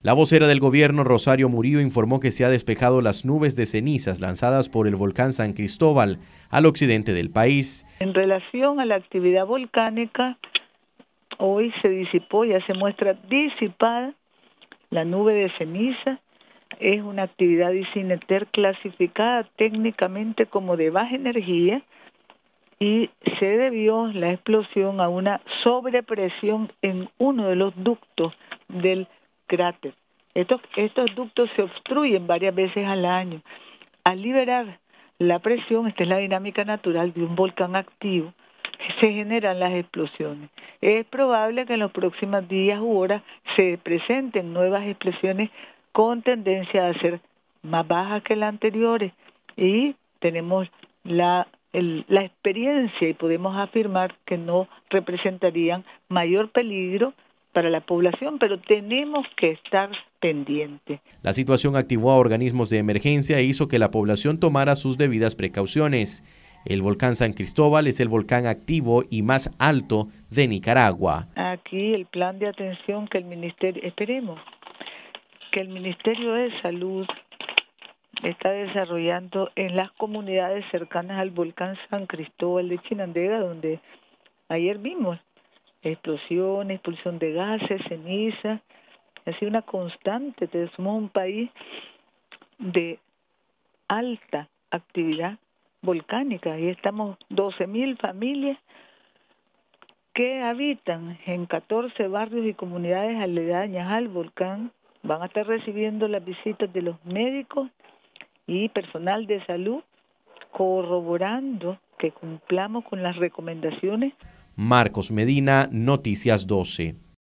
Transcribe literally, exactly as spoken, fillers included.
La vocera del gobierno, Rosario Murillo, informó que se ha despejado las nubes de cenizas lanzadas por el volcán San Cristóbal al occidente del país. En relación a la actividad volcánica, hoy se disipó, ya se muestra disipada la nube de ceniza. Es una actividad, dice INETER, clasificada técnicamente como de baja energía y se debió la explosión a una sobrepresión en uno de los ductos del cráter. Estos, estos ductos se obstruyen varias veces al año. Al liberar la presión, esta es la dinámica natural de un volcán activo, se generan las explosiones. Es probable que en los próximos días u horas se presenten nuevas explosiones con tendencia a ser más bajas que las anteriores y tenemos la, el, la experiencia y podemos afirmar que no representarían mayor peligro para la población, pero tenemos que estar pendientes. La situación activó a organismos de emergencia e hizo que la población tomara sus debidas precauciones. El volcán San Cristóbal es el volcán activo y más alto de Nicaragua. Aquí el plan de atención que el ministerio, esperemos, que el Ministerio de Salud está desarrollando en las comunidades cercanas al volcán San Cristóbal de Chinandega, donde ayer vimos explosiones, expulsión de gases, ceniza, ha sido una constante. Somos un país de alta actividad volcánica y estamos doce mil familias que habitan en catorce barrios y comunidades aledañas al volcán. Van a estar recibiendo las visitas de los médicos y personal de salud, corroborando que cumplamos con las recomendaciones. Marcos Medina, Noticias doce.